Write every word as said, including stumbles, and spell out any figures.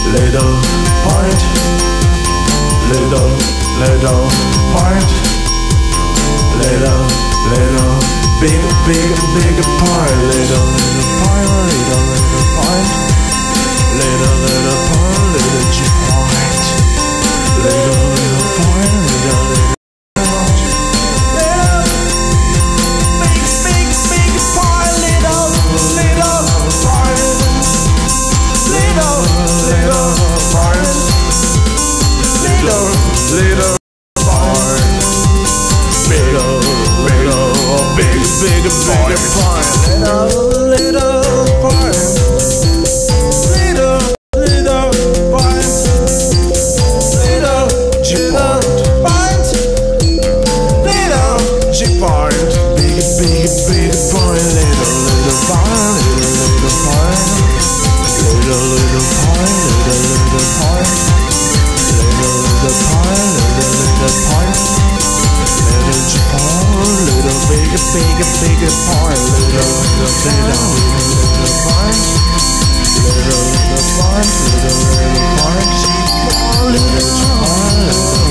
little part, little, little part, little, little, big, big, big part, little, little part, little, little part, little, little part, little part, little, little part, little, little. Little part, bigger, bigger, big, bigger, bigger part, little, little part, little, little part, little G part, part, little G part, big, big, big part, little, little part, little, little part, little, little part, little, little part. Little part, little, little part, little part, little bigger, bigger, bigger part, little, little, little, little part, little, little part, little, little part, little part, little